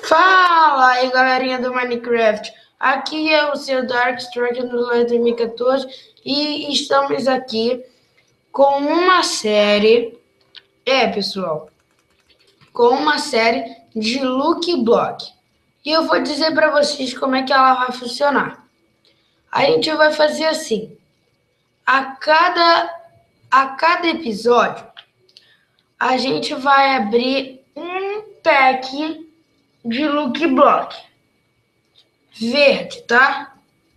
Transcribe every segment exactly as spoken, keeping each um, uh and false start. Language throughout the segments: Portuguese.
Fala aí, galerinha do Minecraft. Aqui é o seu Darkstrucker do dois mil e quatorze e estamos aqui com uma série, é pessoal, com uma série de Look Block. E eu vou dizer para vocês como é que ela vai funcionar. A gente vai fazer assim, a cada, a cada episódio, a gente vai abrir um pack de Look Block verde, tá?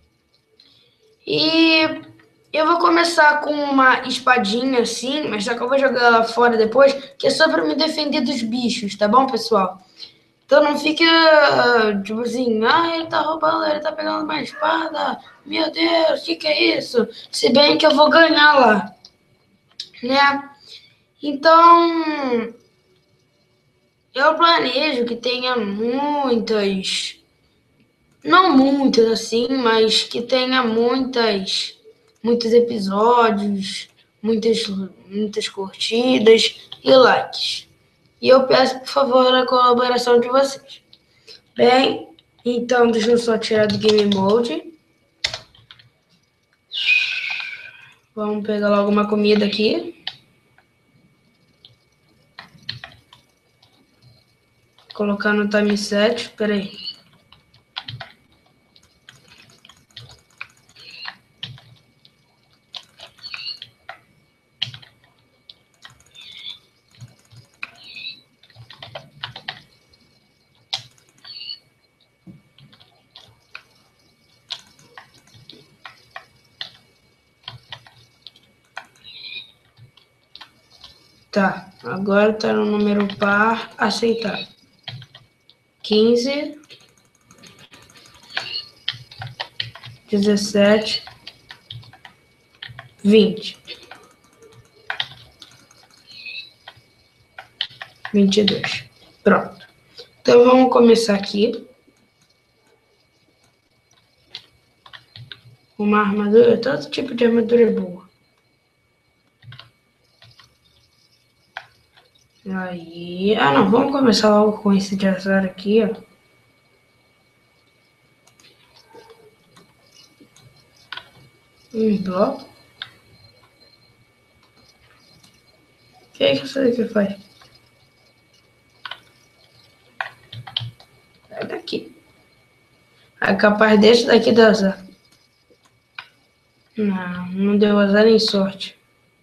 E eu vou começar com uma espadinha assim, mas só que eu vou jogar ela fora depois, que é só pra me defender dos bichos, tá bom, pessoal? Então não fica, tipo assim, ah, ele tá roubando, ele tá pegando uma espada, meu Deus, o que que é isso? Se bem que eu vou ganhar lá, né? Então, eu planejo que tenha muitas, não muitas assim, mas que tenha muitas muitos episódios, muitas, muitas curtidas e likes. E eu peço, por favor, a colaboração de vocês. Bem, então deixa eu só tirar do Game Mode. Vamos pegar logo uma comida aqui. Colocar no time set, espera aí. Tá, agora tá no número par, aceitar. quinze, dezessete, vinte. vinte e dois. Pronto. Então vamos começar aqui. Uma armadura, todo tipo de armadura é boa. Aí, ah não, vamos começar logo com esse de azar aqui, ó. Um bloco. O que é que isso daqui faz? Sai daqui. É capaz desse daqui dar azar. Não, não deu azar nem sorte.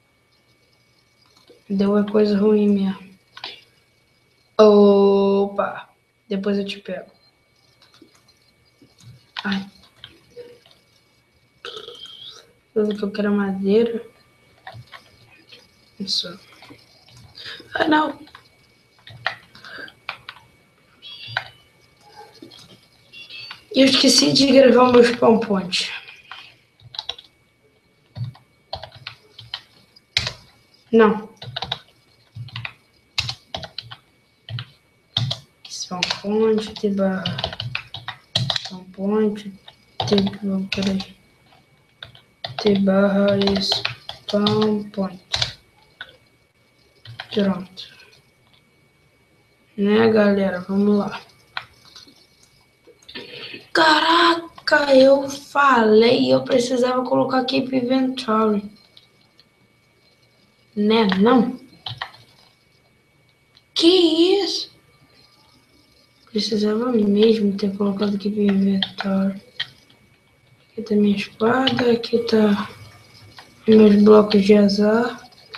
Deu é coisa ruim mesmo. Opa! Depois eu te pego. Ai. Tudo que eu quero é madeira. Isso. Ah, não. Eu esqueci de gravar meus spawn points. Não. Spawn point, de barra. Spawn point, de, peraí. De barra spawn point. Pronto. Né, galera? Vamos lá. Caraca, eu falei, eu precisava colocar Keep Inventory. Né, não? Que isso? Precisava mesmo ter colocado Keep Inventory. Aqui tá minha espada, aqui tá meus blocos de azar.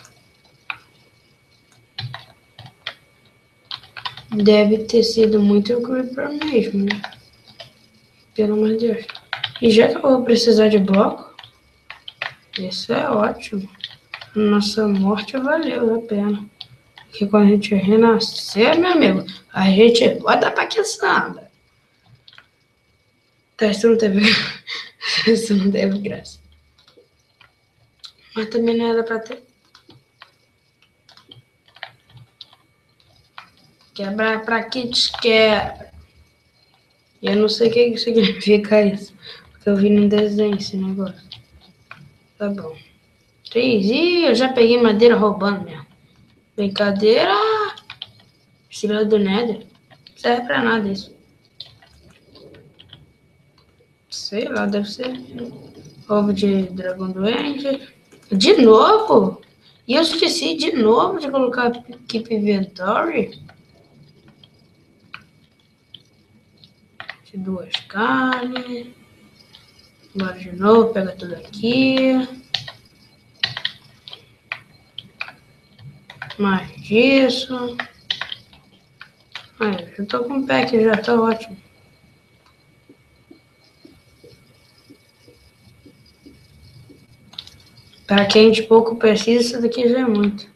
Deve ter sido muito creeper mesmo, né? Pelo amor de Deus. E já que eu vou precisar de bloco, isso é ótimo. Nossa morte valeu a pena. Porque quando a gente renascer, meu amigo, a gente bota pra que samba. Tá, isso não teve... isso não teve graça. Mas também não era pra ter. Quebrar pra que quebra. Eu não sei o que significa isso. Porque eu vi no desenho esse negócio. Tá bom. Três. Ih, eu já peguei madeira roubando mesmo. Brincadeira. Estrela do Nether. serve pra nada isso. Sei lá, deve ser ovo de dragão doente. De novo? E eu esqueci de novo de colocar Keep Inventory. De duas carnes. Agora de novo, pega tudo aqui. Mais disso. Aí, já tô com o pack, já tá ótimo. Para quem de pouco precisa, isso daqui já é muito.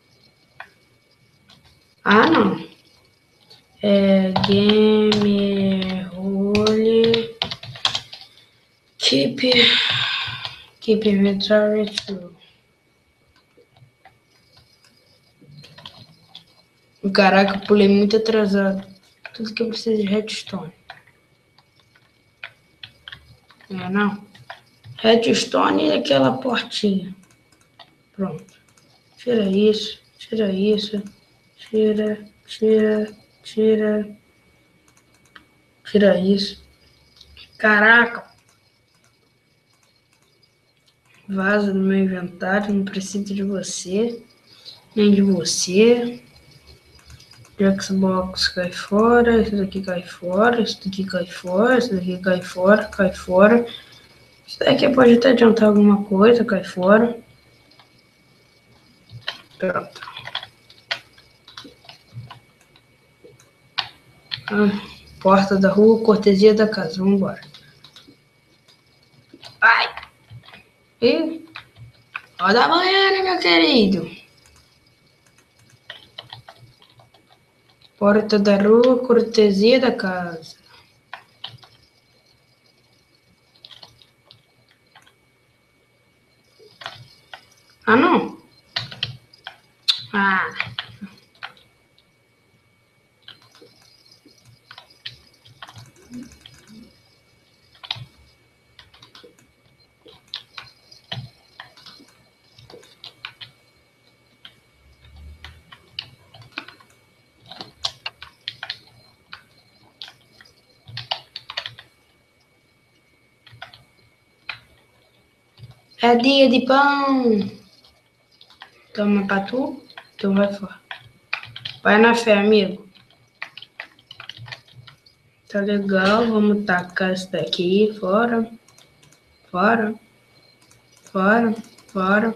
Ah, não. É game role keep keep inventory true. Caraca, eu pulei muito atrasado. Tudo que eu preciso de redstone. É, não? Redstone e aquela portinha. Pronto. Tira isso, tira isso, tira, tira, tira, tira isso. Caraca. Vaza do meu inventário, não preciso de você, nem de você. O Xbox cai fora, isso daqui cai fora, isso daqui cai fora, isso daqui cai fora, cai fora. Isso daqui pode até adiantar alguma coisa, cai fora. Pronto. Ah, porta da rua, cortesia da casa, vamos embora. Ai! E ó da manhã, né, meu querido? Porta da rua, cortesia da casa. Ah, não? Ah. É dia de pão. Toma pra tu, então vai fora. Vai na fé, amigo. Tá legal, vamos tacar isso daqui fora. Fora. Fora. Fora.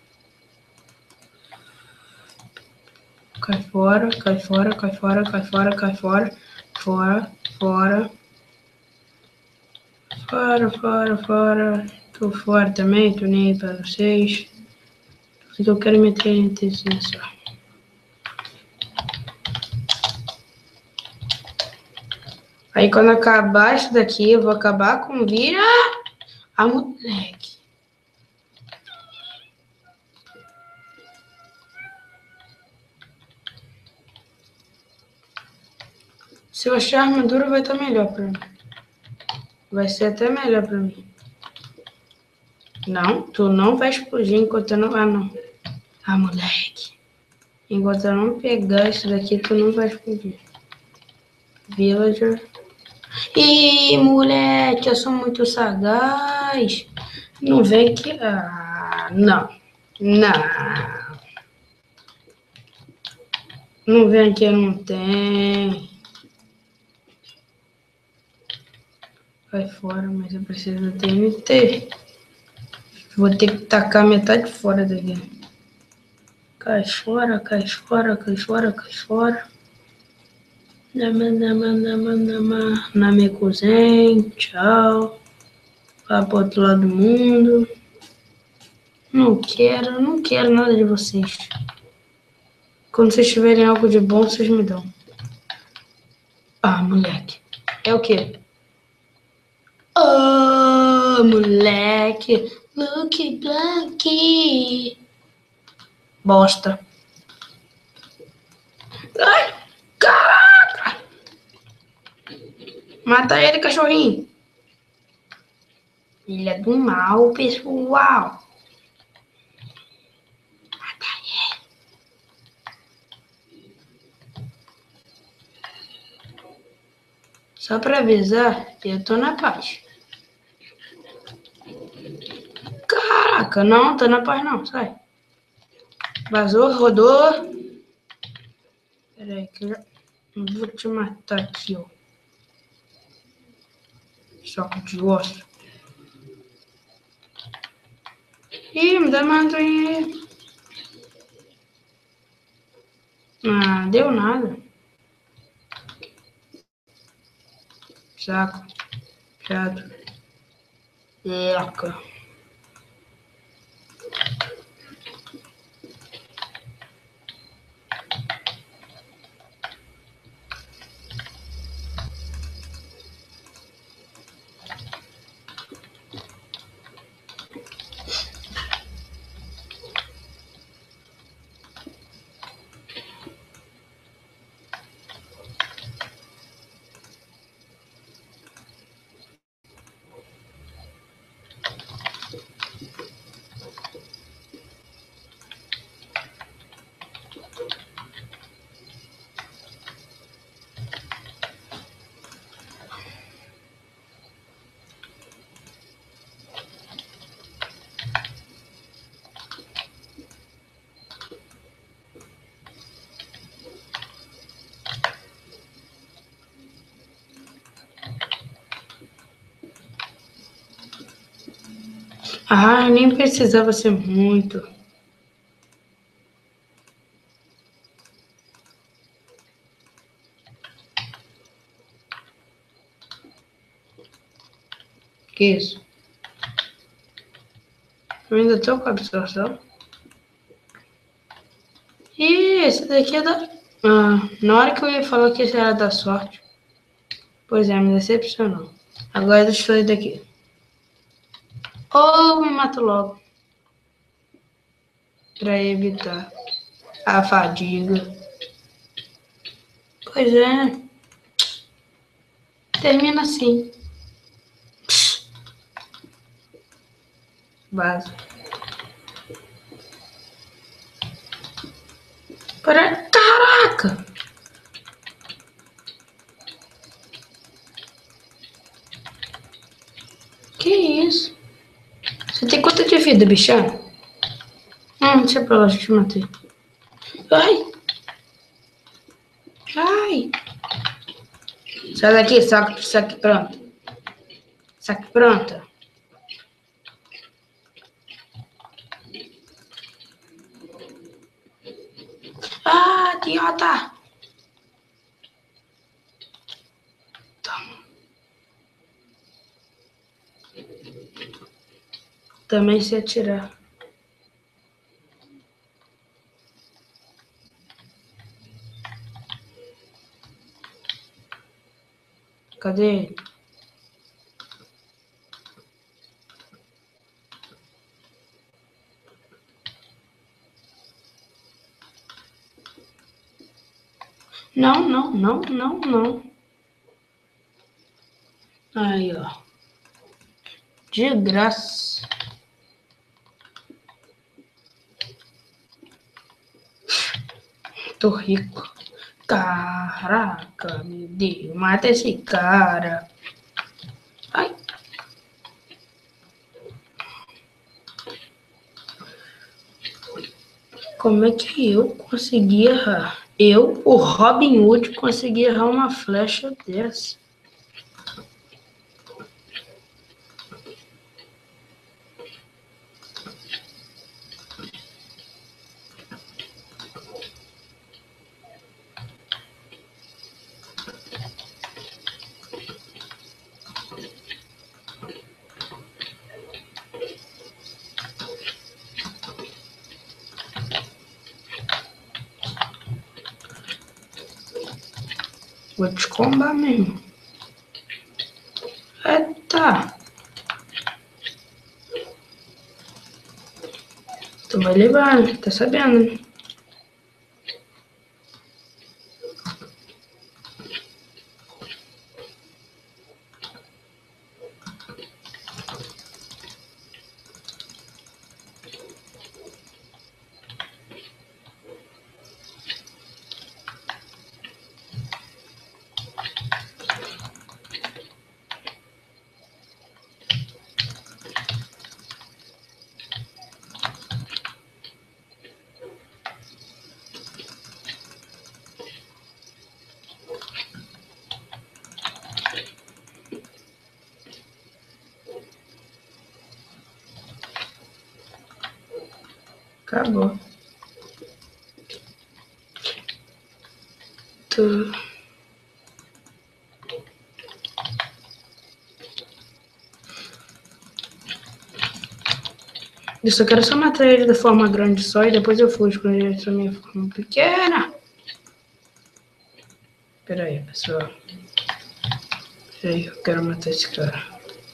Cai fora, cai fora, cai fora, cai fora, cai fora. Fora, fora. Fora, fora, fora. Tô fora também, tô nem aí pra vocês. Porque eu quero meter entre só. Aí quando acabar isso daqui, eu vou acabar com vira a moleque. Se eu achar armadura, vai estar melhor pra mim. Vai ser até melhor pra mim. Não, tu não vai explodir enquanto eu não... Ah, não. Ah, moleque. Enquanto eu não pegar isso daqui, tu não vai explodir. Villager. Ih, moleque, eu sou muito sagaz. Não vem que... Ah, não. Não. Não vem que não tem. Vai fora, mas eu preciso do T N T. Vou ter que tacar metade fora daqui. Cai fora, cai fora, cai fora, cai fora. Nama, nama, nama, nama. Namekuzen, tchau. Vai pro outro lado do mundo. Não quero, não quero nada de vocês. Quando vocês tiverem algo de bom, vocês me dão. Ah, moleque. É o quê? Oh, moleque. Lucky Black. Bosta. Ai, caraca. Mata ele, cachorrinho. Filha do mal, pessoal. Mata ele. Só pra avisar, eu tô na paz. Caraca, não, tô na paz não, sai. Vazou, rodou. Pera aí, que eu já vou te matar aqui, ó. Choque de osso. Ih, me dá uma aguinha aí. Ah, deu nada. Saco. Chato. Eca. Ah, nem precisava ser muito. Que isso? Eu ainda tô com a absorção. Ih, esse daqui é da... Ah, na hora que eu ia falar que esse era da sorte. Pois é, me decepcionou. Agora deixa eu sair daqui. Ou me mato logo. Pra evitar a fadiga. Pois é. Termina assim. Vaza. Para... Caraca! Que isso? Você tem quanto de vida, bichão? Hum, deixa pra lá, eu te matei. Ai! Ai! Sai daqui, saco, saque pronto. Saque pronto. Ah, idiota! Toma. Também se atirar. Cadê ele? Não, não, não, não, não. Aí, ó. De graça. Tô rico. Caraca, meu Deus. Mata esse cara. Ai. Como é que eu consegui errar? Eu, o Robin Hood, consegui errar uma flecha dessa. Vou te combar mesmo. Eita. Tu vai levar, né? Tá sabendo, né? Acabou. Tu... Eu só quero só matar ele da forma grande só e depois eu fujo com ele da minha forma pequena. Pera aí, pessoal. Pera aí, eu quero matar esse cara.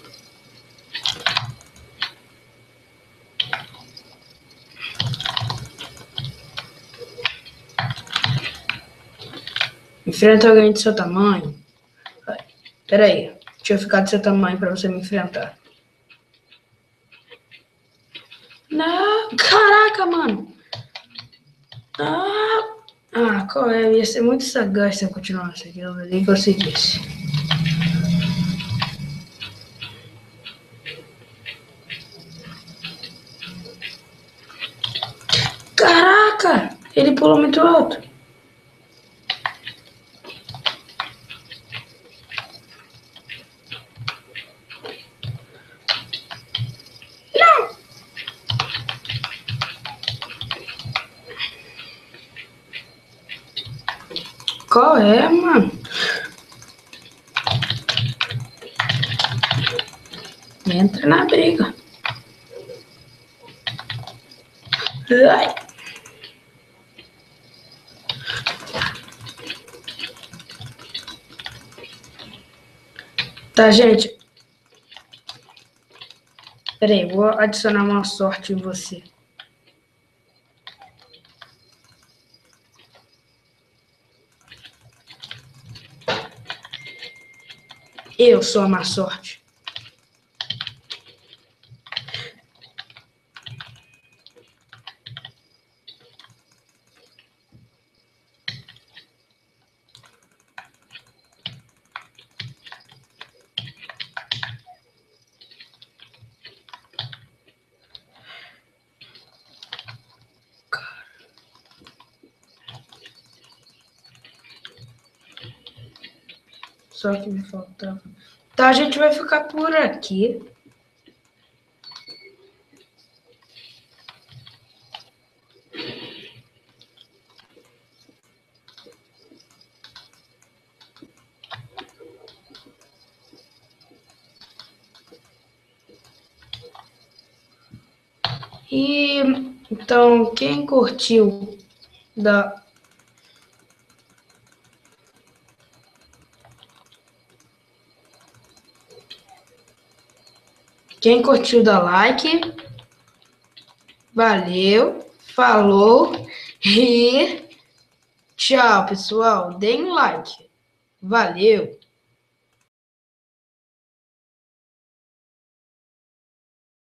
Enfrenta alguém do seu tamanho. Pera aí, deixa eu ficar do seu tamanho pra você me enfrentar. Não, caraca, mano. Ah, ah qual é? Ia ser muito sagaz se eu continuasse aqui. Eu nem conseguisse. Caraca, ele pulou muito alto. Não. Qual é, mano? Entra na briga. Ai. Tá, gente. Pera aí, vou adicionar uma sorte em você. Eu sou a má sorte. Só que me faltava. Tá, a gente vai ficar por aqui. E então, quem curtiu da Quem curtiu, dá like. Valeu, falou e tchau, pessoal. Deem like. Valeu.